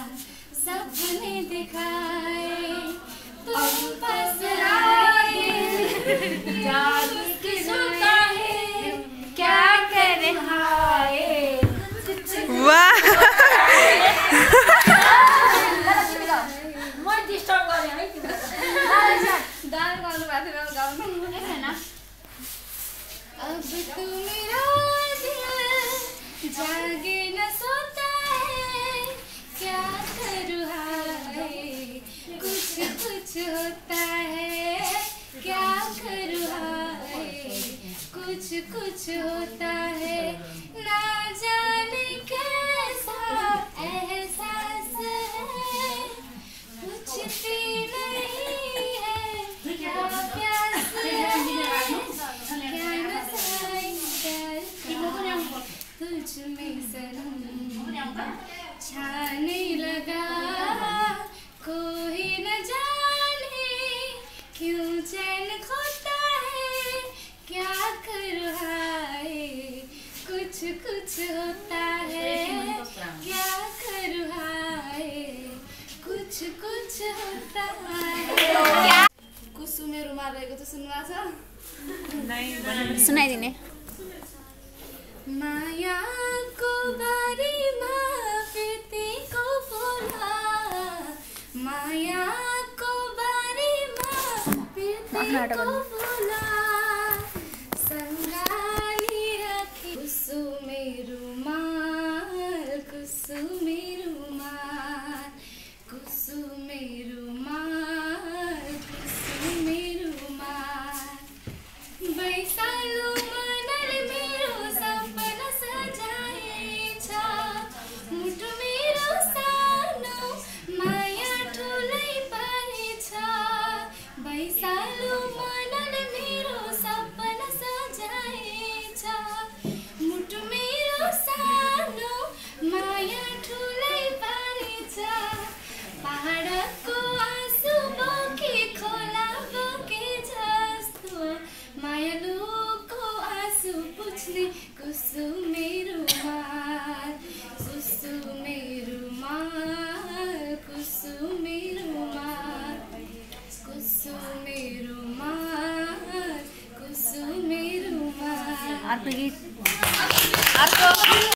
सपने दिखाए तुम पास आए जाग के सोता है क्या करे हाय वाह म डिस्टर्ब गरे है गान गाउनु भएको थियो गाउनु हैन अब तू मेरा दिल जागे न सोता है क्या करूँ हाय कुछ कुछ होता है क्या करूँ हाय कुछ कुछ होता है ना जाने कैसा एहसास है पूछती नहीं है क्या प्यास है क्या नसाई प्यार का तुझ में सनम छाने लगा कोई न जाने क्यों चैन खोता है क्या करूँ हाय कुछ कुछ होता है क्या करूँ हाय कुछ कुछ होता है कुसुमे रुमाल रहेको त सुन्नुभएको छ सुनाइदिने मायाको बारीमा फिर्तीको बोला मायाको बारीमा फिर्तीको बोला सँगाली राखी कुसुमे रुमाल कुसुमे रुमाल कुसुमे रुमाल कुसुमे रुमाल बैसालो मनले मेरो सपना सजाएछ मुटु मेरो सानो माया ठुलै पारेछ बैसालो मनले मेरो सपना सजाएछ मुटु मेरो सानो माया ठुलै पारेछ पहाडको आँसु बोके खोला बोके जस्तो मायालुको आँसु पुछ्ने कुसुमे रुमाल कुसुमे रुमाल कुसुमे रुमाल कुसुमे रुमाल कुसुमे रुमाल अर्को गीत अर्को